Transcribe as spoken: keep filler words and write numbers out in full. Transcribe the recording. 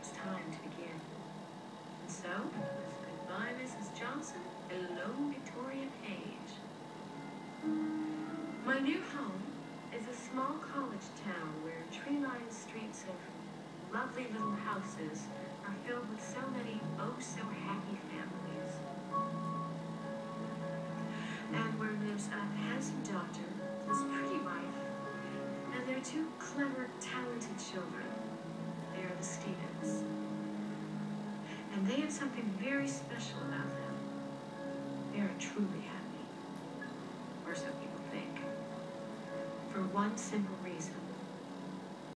it's time to begin. And so, goodbye, Missus Johnson. Hello, Victoria Page. My new home is a small college town where tree-lined streets of lovely little houses are filled with so many oh-so-happy families. And where lives a handsome daughter, his pretty wife, and their two clever, talented children. They are the Stevens. And they have something very special about them. They are truly happy. Or so people think. For one simple reason.